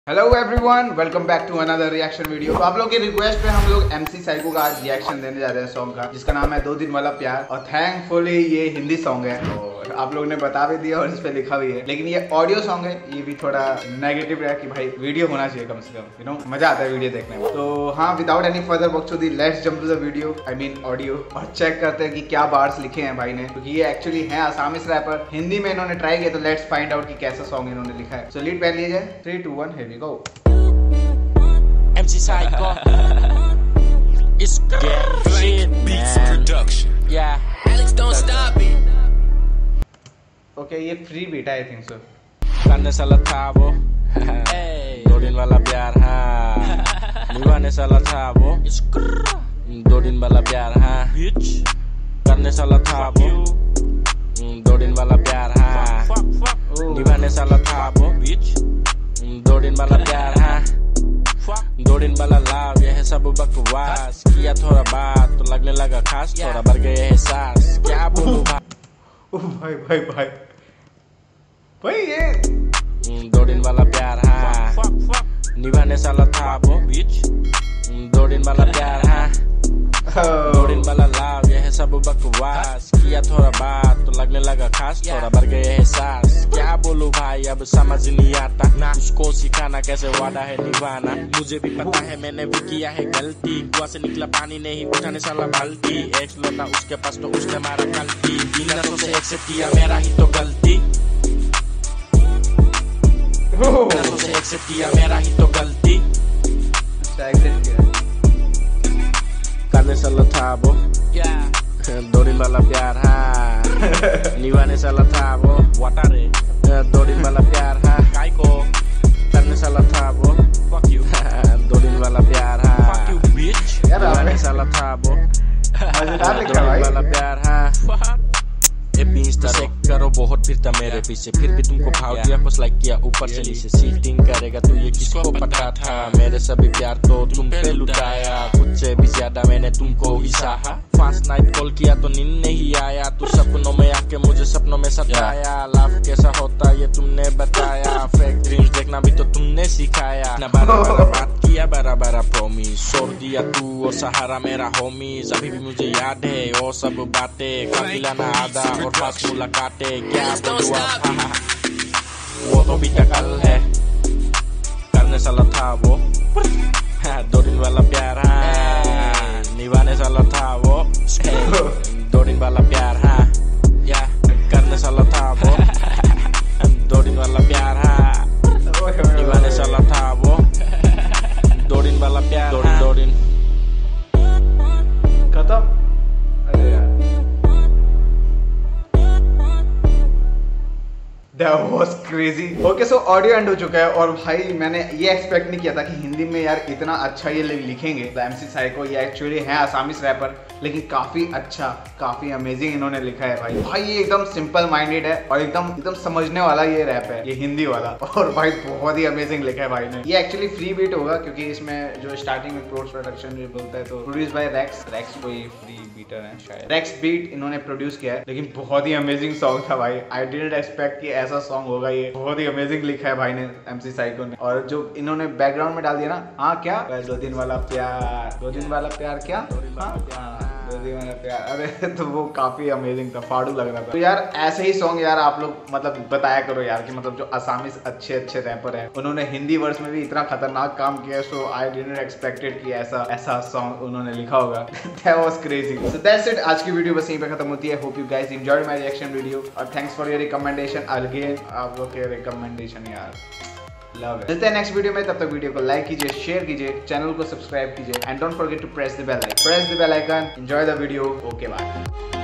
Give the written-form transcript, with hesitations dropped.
Hello everyone, welcome back to another reaction video. तो आप लोगों की रिक्वेस्ट पे हम लोग MC साइको का आज रिएक्शन देने जा रहे हैं सॉन्ग का, जिसका नाम है 2 दिन वाला प्यार। और थैंकफुली ये हिंदी सॉन्ग है और आप लोगों ने बता भी दिया और इस पे लिखा भी है, लेकिन ये ऑडियो सॉन्ग है। ये भी थोड़ा नेगेटिव है कि भाई वीडियो होना चाहिए कम से कम, यू नो मजा आता है वीडियो देखने में। तो हाँ, विदाउट एनी फर्दर बकचोदी let's jump to the video, I mean audio, और चेक करते हैं कि क्या बार्स लिखे हैं भाई ने, क्योंकि ये एक्चुअली है आसामीज रैपर। हिंदी में इन्होंने ट्राई किया, तो लेट्स फाइंड आउट कि कैसा सॉन्ग इन्होंने लिखा है। सो लीड पहन लीजिए, 3 2 1 here we go. MC Psycho. It's shit, Beats production. Yeah. Alex, don't stop me. Okay, ये फ्री बीट है आई थिंक सो। करने साला था वो 2 दिन वाला प्यार, हाँ निभाने साला था वो 2 दिन वाला प्यार, हाँ करने साला था वो 2 दिन वाला प्यार, हाँ निभाने साला था वो 2 दिन वाला प्यार, हाँ 2 दिन वाला लाभ। यह सब बकवास किया, थोड़ा बात तो लगने लगा खास, थोड़ा बढ़ गए एहसास, क्या बोलूं भाई भाई भाई भाई ये 2 दिन वाला प्यार, हाँ निभाने साला था वो 2 दिन वाला प्यार, हाँ 2 दिन वाला लाभ। यह सब बकवास किया, थोड़ा बात तो लगने लगा खास, थोड़ा बढ़ गए एहसास, क्या बोलूं भाई अब समझ नहीं आता ना, उसको सिखाना कैसे वादा है निभाना। मुझे भी पता है मैंने भी किया है गलती, कुआं से निकला पानी नहीं उठाने साला बाल्टी, एक लोटा उसके पास तो उसने मारा गलती, बिना सोचे एक्सेप्ट किया मेरा ही तो गलती, बिना सोचे एक्सेप्ट किया मेरा ही तो गलती, करने साला था वो 2 दिन वाला प्यार, हाँ निभाने साला था वो 2 दिन वाला प्यार, हाँ काय को करने साला था वो 2 दिन वाला प्यार, हाँ निभाने साला था वो 2 दिन वाला प्यार, हाँ इंस्टा चेक करो, बहुत फिरता मेरे पीछे, फिर भी तुमको भाव दिया, कुछ लाइक किया ऊपर से नीचे, सीटिंग करेगा तू ये किसको पता था, मेरे सभी प्यार तो तुम पे लुटाया, कुछ से भी ज्यादा मैंने तुमको ही चाहा, फास्ट नाइट कॉल किया तो नींद नहीं आया, तू सपनों में आके मुझे सपनों में सताया, लव कैसा होता ये तुमने बताया, फेक ड्रीम्स देखना भी तो तुमने सिखाया, ना बार बात किया बराबर प्रॉमिस, छोड़ दिया तू और सहारा मेरा होमीज, अभी भी मुझे याद है वो सब बातें, काफिला ना आधा और पास मुलाकातें, क्या बोलूं वो तो भी कल है, करने साला था वो 2 दिन वाला प्यार, हाँ निभाने साला था वो 2 दिन वाला प्यार, हाँ या करने साला था वो 2 दिन वाला प्यार, हाँ निभाने साला था वो 2 दिन वाला प्यार, 2 दिन खत्म। अरे यार That was crazy. Okay, so audio end हो चुका है और भाई मैंने ये एक्सपेक्ट नहीं किया था कि हिंदी में यार इतना अच्छा ये लिखेंगे। MC साइको ये एक्चुअली है आसामीज रैपर, लेकिन काफी अच्छा, काफी अमेजिंग इन्होंने लिखा है भाई ये एकदम सिंपल माइंडेड है और एकदम समझने वाला ये रैप है, ये हिंदी वाला, और भाई बहुत ही अमेजिंग लिखा है भाई ने। ये एक्चुअली फ्री बीट होगा, क्योंकि इसमें जो स्टार्टिंग में पोस्ट प्रोडक्शन जो बोलता है, तो प्रोड्यूस बाय रेक्स कोई फ्री बीटर है शायद, रेक्स बीट इन्होंने प्रोड्यूस किया है, लेकिन बहुत ही अमेजिंग सॉन्ग था भाई। आई डिडंट एक्सपेक्ट कि ऐसा सॉन्ग होगा, ये बहुत ही अमेजिंग लिखा है भाई ने MC साइको ने। और जो इन्होंने बैकग्राउंड में डाल दिया ना, हाँ क्या 2 दिन वाला प्यार, 2 दिन वाला प्यार, क्या 2 दिन वाला प्यार, अरे तो वो काफी अमेजिंग था, फाड़ू लग रहा था। तो यार ऐसे ही सॉन्ग यार आप लोग मतलब बताया करो यार, कि मतलब जो आसामीज अच्छे रैपर हैं, उन्होंने हिंदी वर्स में भी इतना खतरनाक काम किया, सो आई डिडंट एक्सपेक्टेड कि ऐसा सॉन्ग उन्होंने लिखा होगा। That was crazy. So that's it, आज की वीडियो बस यहीं पे खत्म होती है। Hope you guys enjoyed my reaction video और thanks for your recommendation again, आप लोग के रिकमेंडेशन यार लव है। मिलते हैं नेक्स्ट वीडियो में, तब तक वीडियो को लाइक कीजिए, शेयर कीजिए, चैनल को सब्सक्राइब कीजिए and don't forget to press the bell icon. Enjoy the video, okay bye.